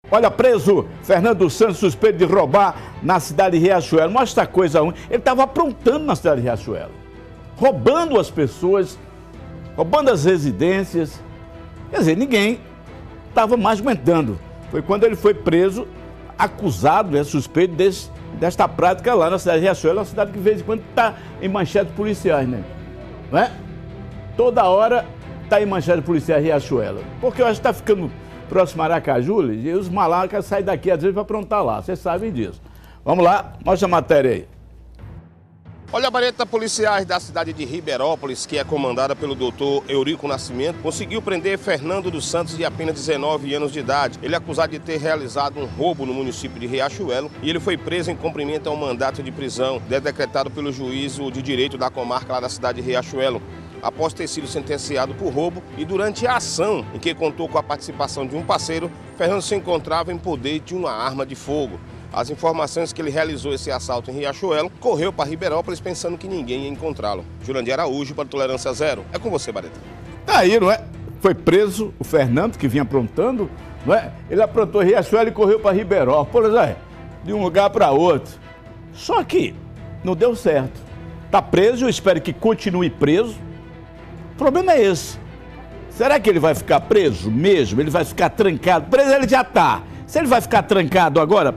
Olha, preso Fernando Santos, suspeito de roubar na cidade de Riachuelo. Mostra a coisa ruim. Ele estava aprontando na cidade de Riachuelo. Roubando as pessoas, roubando as residências. Quer dizer, ninguém estava mais aguentando. Foi quando ele foi preso, acusado, suspeito desta prática lá na cidade de Riachuelo. Uma cidade que de vez em quando está em manchetes policiais, né? Não é? Toda hora está em manchetes policiais Riachuelo. Porque eu acho que está ficando próximo a Aracaju, e os malacas saem daqui às vezes para aprontar lá, vocês sabem disso. Vamos lá, mostra a matéria aí. Olha, a vareta policiais da cidade de Riberópolis, que é comandada pelo doutor Eurico Nascimento, conseguiu prender Fernando dos Santos, de apenas 19 anos de idade. Ele é acusado de ter realizado um roubo no município de Riachuelo e ele foi preso em cumprimento a um mandato de prisão decretado pelo juízo de direito da comarca lá da cidade de Riachuelo, após ter sido sentenciado por roubo, e durante a ação, em que contou com a participação de um parceiro, Fernando se encontrava em poder de uma arma de fogo. As informações que ele realizou esse assalto em Riachuelo, correu para Riberópolis pensando que ninguém ia encontrá-lo. Jurandir Araújo para Tolerância Zero. É com você, Bareta. Tá aí, não é? Foi preso o Fernando, que vinha aprontando, não é? Ele aprontou em Riachuelo e correu para Riberópolis, de um lugar para outro. Só que não deu certo. Tá preso, eu espero que continue preso. O problema é esse. Será que ele vai ficar preso mesmo? Ele vai ficar trancado? Preso ele já está. Se ele vai ficar trancado agora,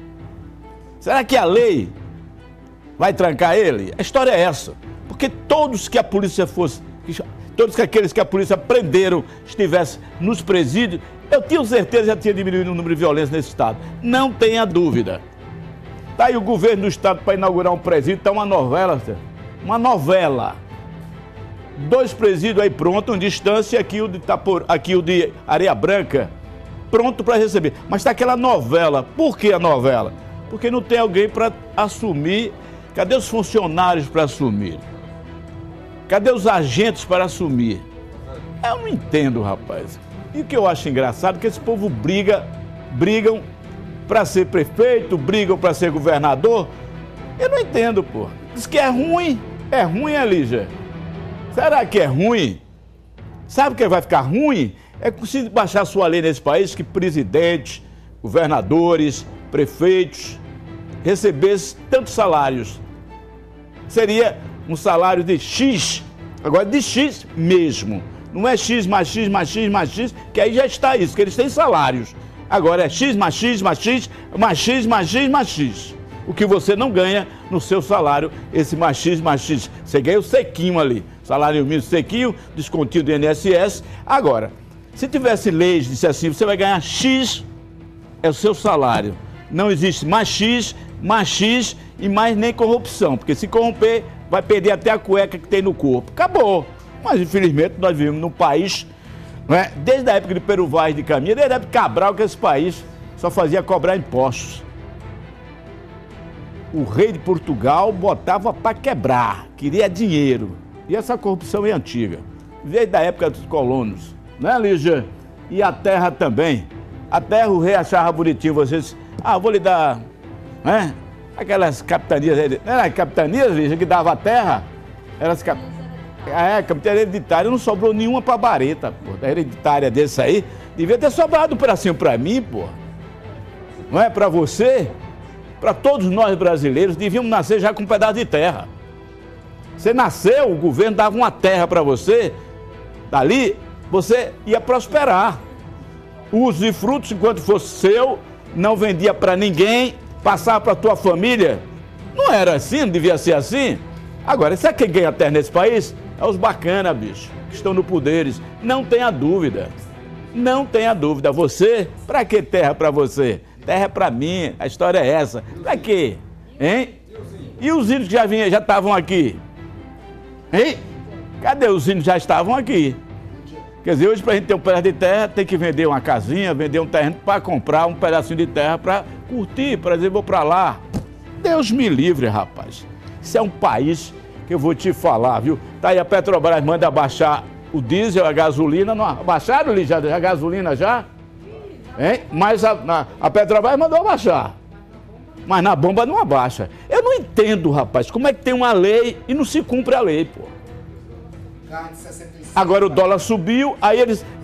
será que a lei vai trancar ele? A história é essa. Porque todos que a polícia fosse, todos aqueles que a polícia prenderam estivessem nos presídios, eu tenho certeza que já tinha diminuído o número de violência nesse estado. Não tenha dúvida. Está aí o governo do estado para inaugurar um presídio, está uma novela, uma novela. 2 presídios aí prontos, em distância, aqui o de Areia Branca, pronto para receber. Mas está aquela novela. Por que a novela? Porque não tem alguém para assumir. Cadê os funcionários para assumir? Cadê os agentes para assumir? Eu não entendo, rapaz. E o que eu acho engraçado é que esse povo brigam para ser prefeito, brigam para ser governador. Eu não entendo, pô. Diz que é ruim, Lígia. Será que é ruim? Sabe o que vai ficar ruim? É conseguir baixar a sua lei nesse país que presidentes, governadores, prefeitos recebessem tantos salários. Seria um salário de X, agora de X mesmo. Não é X mais X mais X mais X, que aí já está isso, que eles têm salários. Agora é X mais X mais X mais X mais X mais X. O que você não ganha no seu salário, esse mais X mais X. Você ganha o sequinho ali. Salário mínimo sequinho, descontinho do INSS. Agora, se tivesse leis, disse assim, você vai ganhar X, é o seu salário. Não existe mais X e mais nem corrupção. Porque se corromper, vai perder até a cueca que tem no corpo. Acabou. Mas, infelizmente, nós vivemos num país, não é? Desde a época de Peru Vaz de Caminha, desde a época de Cabral, que esse país só fazia cobrar impostos. O rei de Portugal botava para quebrar, queria dinheiro. E essa corrupção é antiga, desde a época dos colonos, né, Lígia? E a terra também. A terra o rei achava bonitinho, vocês... vou lhe dar, né? Aquelas capitanias, não era capitanias, Lígia, que dava a terra? Capitania hereditária, não sobrou nenhuma para Bareta, pô. Da hereditária desse aí, devia ter sobrado um pedacinho para mim, pô. Não é para você? Para todos nós brasileiros, devíamos nascer já com um pedaço de terra. Você nasceu, o governo dava uma terra para você, dali você ia prosperar. Usos e frutos, enquanto fosse seu, não vendia para ninguém, passava para a tua família. Não era assim, não devia ser assim. Agora, sabe quem ganha terra nesse país? É os bacanas, bicho, que estão no poderes. Não tenha dúvida. Não tenha dúvida. Você, para que terra para você? Terra é para mim, a história é essa. Pra quê? Hein? E os índios que já estavam aqui? Hein? Cadê os índios que já estavam aqui? Quer dizer, hoje pra gente ter um pedaço de terra, tem que vender uma casinha, vender um terreno para comprar um pedacinho de terra para curtir, para dizer, vou para lá. Deus me livre, rapaz. Isso é um país que eu vou te falar, viu? Tá aí a Petrobras manda abaixar o diesel, a gasolina. Não abaixaram, Lígia, a gasolina já? Hein? Mas a Petrobras mandou abaixar. Mas na bomba não abaixa. Eu não entendo, rapaz, como é que tem uma lei e não se cumpre a lei, pô. Agora o dólar subiu, aí eles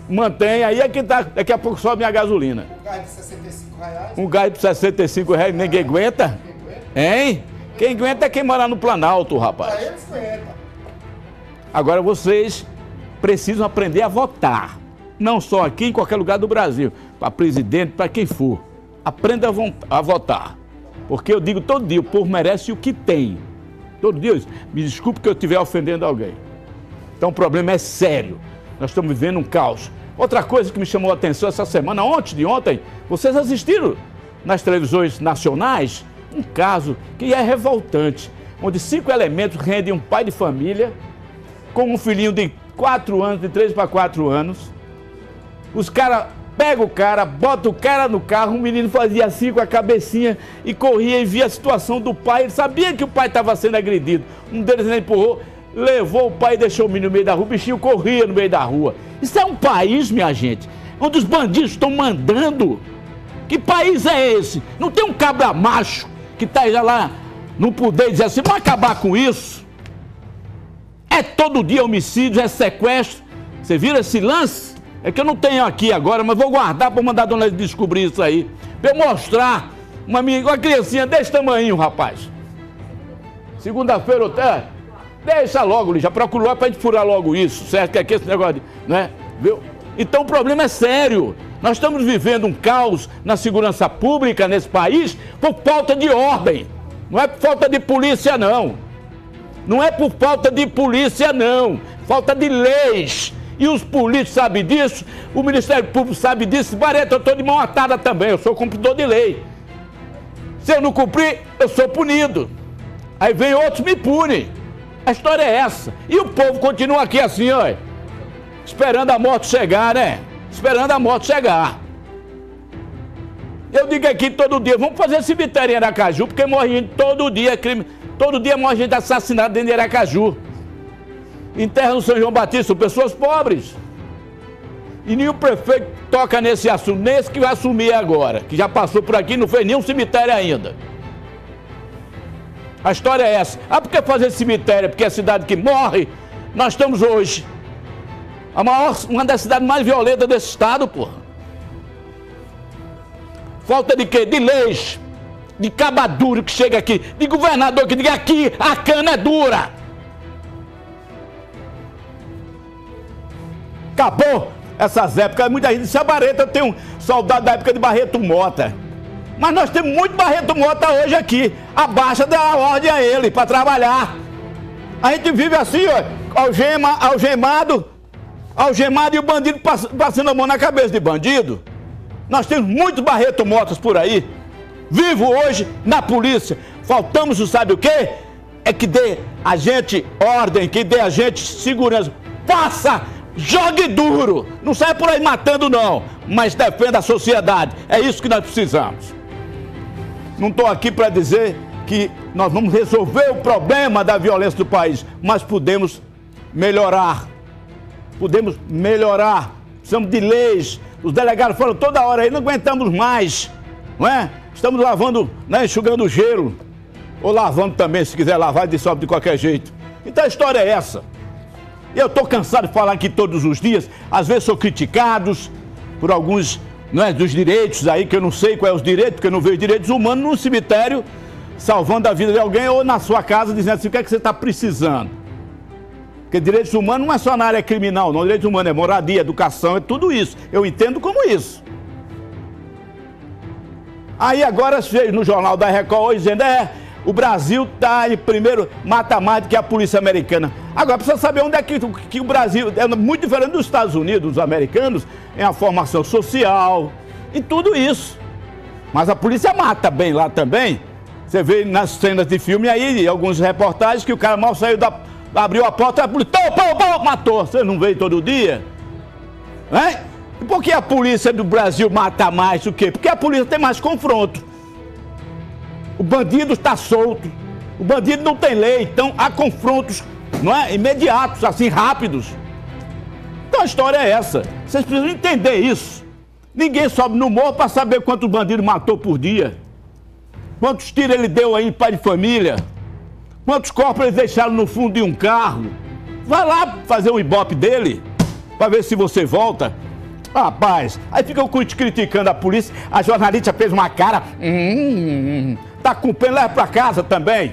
Mantém, aí é que tá, daqui a pouco sobe a gasolina. Um gás de R$65. Um gás de R$65, ninguém aguenta? Hein? Quem aguenta é quem mora no Planalto, rapaz. Pra eles aguenta. Agora vocês precisam aprender a votar. Não só aqui, em qualquer lugar do Brasil. Para presidente, para quem for. Aprenda a votar. Porque eu digo todo dia, o povo merece o que tem. Todo dia isso. Me desculpe que eu estiver ofendendo alguém. Então o problema é sério. Nós estamos vivendo um caos. Outra coisa que me chamou a atenção essa semana, de ontem, vocês assistiram nas televisões nacionais um caso que é revoltante, onde 5 elementos rendem um pai de família com um filhinho de 4 anos, de 3 para 4 anos. Os caras pegam o cara, botam o cara no carro, o menino fazia assim com a cabecinha e corria e via a situação do pai. Ele sabia que o pai estava sendo agredido. Um deles ainda empurrou, levou o pai e deixou o menino no meio da rua, o bichinho corria no meio da rua. Isso é um país, minha gente, onde os bandidos estão mandando. Que país é esse? Não tem um cabra macho que está já lá no poder e dizer assim, vamos acabar com isso. É todo dia homicídio, é sequestro. Você vira esse lance? É que eu não tenho aqui agora, mas vou guardar para mandar a dona descobrir isso aí. Para eu mostrar uma criancinha desse tamanho, rapaz. Segunda-feira, até. Deixa logo, já procurou para a gente furar logo isso, certo? Que aqui esse negócio, né? Viu? Então o problema é sério. Nós estamos vivendo um caos na segurança pública nesse país por falta de ordem. Não é por falta de polícia, não. Não é por falta de polícia, não. Falta de leis. E os políticos sabem disso, o Ministério Público sabe disso. Barreto, eu estou de mão atada também, eu sou cumpridor de lei. Se eu não cumprir, eu sou punido. Aí vem outros me punem. A história é essa. E o povo continua aqui assim, ó, esperando a morte chegar, né? Esperando a morte chegar. Eu digo aqui todo dia, vamos fazer cemitério em Aracaju, porque morre gente todo dia, todo dia morre gente assassinada dentro de Aracaju. Enterra no São João Batista, pessoas pobres. E nenhum prefeito toca nesse assunto, nesse que vai assumir agora, que já passou por aqui e não fez nenhum cemitério ainda. A história é essa. Ah, por que fazer cemitério? Porque é a cidade que morre. Nós estamos hoje uma das cidades mais violentas desse estado, porra. Falta de quê? De leis, de cabaduro que chega aqui, de governador que diga aqui a cana é dura. Acabou essas épocas. Muita gente disse, a Barreto, eu tenho saudade da época de Barreto Mota. Mas nós temos muito Barreto Mota hoje aqui. Abaixa, dá a ordem a ele para trabalhar. A gente vive assim, ó, algemado e o bandido passando a mão na cabeça de bandido. Nós temos muitos Barreto Motas por aí. Vivo hoje na polícia. Faltamos, sabe o quê? É que dê a gente ordem, que dê a gente segurança. Faça! Jogue duro! Não saia por aí matando, não. Mas defenda a sociedade. É isso que nós precisamos. Não estou aqui para dizer que nós vamos resolver o problema da violência do país, mas podemos melhorar. Podemos melhorar. Precisamos de leis. Os delegados falam toda hora aí, não aguentamos mais. Não é? Estamos lavando, né, enxugando gelo. Ou lavando também, se quiser lavar, dissolve de qualquer jeito. Então a história é essa. Eu estou cansado de falar aqui todos os dias. Às vezes sou criticado por alguns, não é, dos direitos aí, que eu não sei quais são os direitos, porque eu não vejo direitos humanos no cemitério, salvando a vida de alguém, ou na sua casa, dizendo assim, o que é que você está precisando? Porque direitos humanos não é só na área criminal, não. Direitos humanos é moradia, educação, é tudo isso. Eu entendo como isso. Aí agora veio no Jornal da Record hoje dizendo, o Brasil está em primeiro, mata mais do que a polícia americana. Agora precisa saber onde é que o Brasil é muito diferente dos Estados Unidos, dos americanos, em a formação social e tudo isso. Mas a polícia mata bem lá também. Você vê nas cenas de filme aí, alguns reportagens, que o cara mal saiu abriu a porta, a polícia, matou. Você não vê todo dia? Né? E por que a polícia do Brasil mata mais? O quê? Porque a polícia tem mais confronto. O bandido está solto. O bandido não tem lei. Então há confrontos, não é, imediatos, assim, rápidos. Então a história é essa. Vocês precisam entender isso. Ninguém sobe no morro para saber quantos bandidos matou por dia. Quantos tiros ele deu aí em pai de família. Quantos corpos eles deixaram no fundo de um carro? Vai lá fazer um ibope dele, para ver se você volta. Rapaz, aí ficam criticando a polícia, a jornalista fez uma cara, tá com pena, leva pra casa também.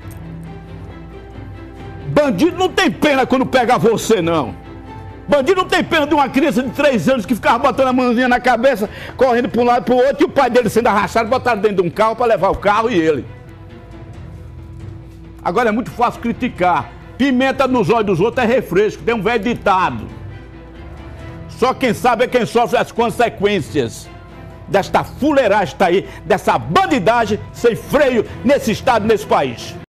Bandido não tem pena quando pega você, não. Bandido não tem pena de uma criança de 3 anos que ficava botando a mãozinha na cabeça, correndo para um lado e para o outro, e o pai dele sendo arrastado, botaram dentro de um carro para levar o carro e ele. Agora é muito fácil criticar. Pimenta nos olhos dos outros é refresco, tem um velho ditado. Só quem sabe é quem sofre as consequências desta fuleiragem aí, dessa bandidagem sem freio nesse estado, nesse país.